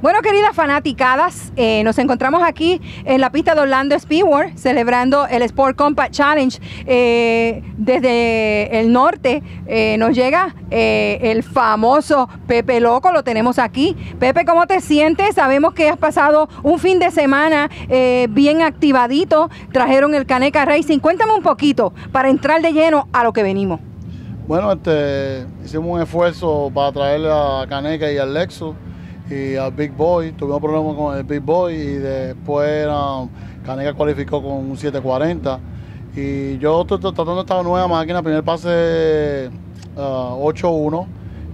Bueno, queridas fanaticadas, nos encontramos aquí en la pista de Orlando Speedway celebrando el Sport Compact Challenge. Desde el norte nos llega el famoso Pepe Loco, lo tenemos aquí. Pepe, ¿cómo te sientes? Sabemos que has pasado un fin de semana bien activadito, trajeron el Caneca Racing. Cuéntame un poquito para entrar de lleno a lo que venimos. Bueno, hicimos un esfuerzo para traer a Caneca y al Lexus y al Big Boy. Tuvimos problemas con el Big Boy y después Caneca cualificó con un 740. Y yo estoy tratando esta nueva máquina, primer pase 8-1.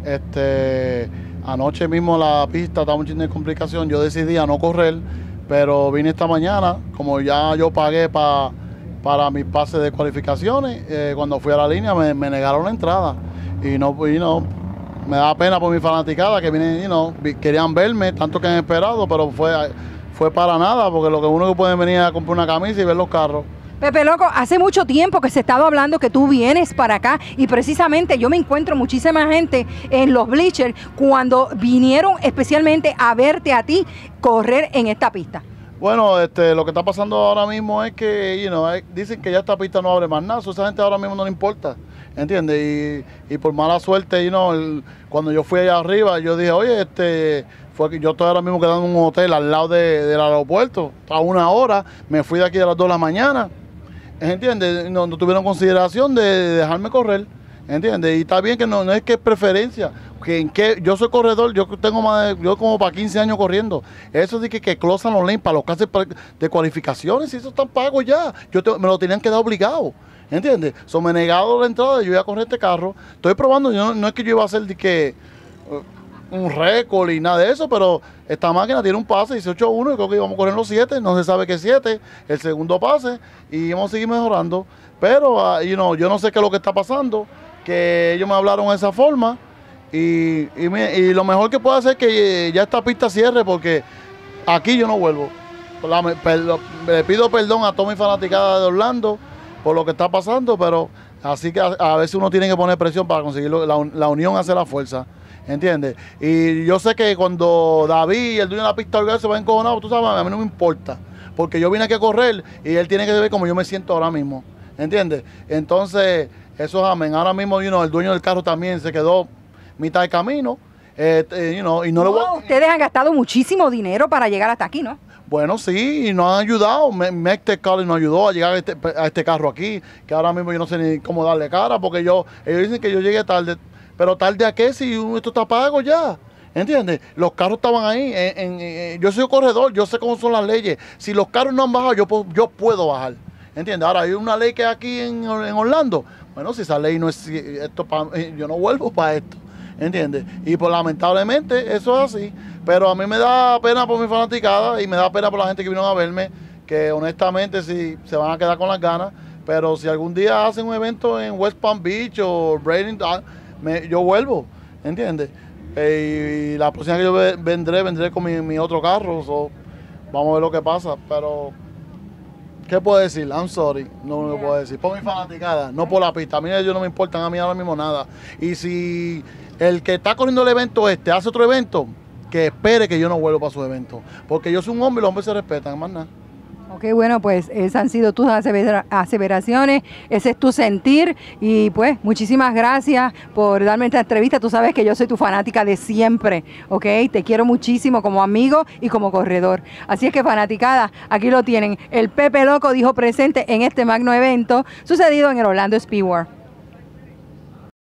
Anoche mismo la pista estaba un chin de complicación, yo decidí a no correr, pero vine esta mañana, como ya yo pagué para mis pases de cualificaciones, cuando fui a la línea me negaron la entrada y no, me da pena por mi fanaticada que vienen, querían verme, tanto que han esperado, pero fue para nada, porque lo que uno que puede venir a comprar una camisa y ver los carros. Pepe Loco, hace mucho tiempo que se ha estado hablando que tú vienes para acá y precisamente yo me encuentro muchísima gente en los bleachers cuando vinieron especialmente a verte a ti correr en esta pista. Bueno, lo que está pasando ahora mismo es que, dicen que ya esta pista no abre más nada, esa gente ahora mismo no le importa, ¿entiendes? Y por mala suerte, cuando yo fui allá arriba, yo dije, oye, fue que yo estoy ahora mismo quedando en un hotel al lado del aeropuerto, a 1 hora, me fui de aquí a las 2 de la mañana, ¿entiendes? No tuvieron consideración de dejarme correr, ¿entiendes? Y está bien que no es que es preferencia. Yo soy corredor, yo como para 15 años corriendo. Eso de que closan los lanes para los casos de cualificaciones, y eso están pagos ya. Me lo tenían que dar obligado, ¿entiendes? Me he negado la entrada, yo iba a correr este carro. Estoy probando, no es que yo iba a hacer un récord y nada de eso, pero esta máquina tiene un pase 18-1, y creo que íbamos a correr los 7, no se sabe qué 7, el segundo pase, y vamos a seguir mejorando. Pero, yo no sé qué es lo que está pasando, que ellos me hablaron de esa forma. Y lo mejor que puedo hacer es que ya esta pista cierre, porque aquí yo no vuelvo. Le pido perdón a toda mi fanaticada de Orlando por lo que está pasando, pero así que a veces uno tiene que poner presión para conseguirlo. La unión hace la fuerza, ¿entiendes? Y yo sé que cuando David, el dueño de la pista Orgaz, se va encojonado, tú sabes, a mí no me importa, porque yo vine aquí a correr y él tiene que ver como yo me siento ahora mismo, ¿entiendes? Entonces, eso es amén. Ahora mismo, el dueño del carro también se quedó mitad de camino, y no le voy a... Ustedes han gastado muchísimo dinero para llegar hasta aquí, ¿no? Bueno, sí, y nos han ayudado. Mectec College nos ayudó a llegar a este carro aquí, que ahora mismo yo no sé ni cómo darle cara, porque ellos dicen que yo llegué tarde, pero tarde a qué si esto está pago ya, ¿entiendes? Los carros estaban ahí, yo soy corredor, yo sé cómo son las leyes. Si los carros no han bajado, yo puedo bajar, ¿entiendes? Ahora hay una ley que hay aquí en Orlando. Bueno, si esa ley no es esto, yo no vuelvo para esto, ¿entiendes? Y pues lamentablemente eso es así, pero a mí me da pena por mi fanaticada y me da pena por la gente que vino a verme, que honestamente sí se van a quedar con las ganas, pero si algún día hacen un evento en West Palm Beach o Bradenton, yo vuelvo, ¿entiendes? Y la próxima que yo vendré con mi otro carro, vamos a ver lo que pasa, pero... ¿qué puedo decir? I'm sorry, no lo puedo decir. Por mi fanaticada, no por la pista. A mí ellos no me importan, a mí ahora mismo nada. Y si el que está corriendo el evento hace otro evento, que espere que yo no vuelva para su evento. Porque yo soy un hombre y los hombres se respetan, más nada. Ok, bueno, pues esas han sido tus aseveraciones, ese es tu sentir y pues muchísimas gracias por darme esta entrevista. Tú sabes que yo soy tu fanática de siempre, ok, te quiero muchísimo como amigo y como corredor. Así es que fanaticada, aquí lo tienen, el Pepe Loco dijo presente en este magno evento sucedido en el Orlando Speedway.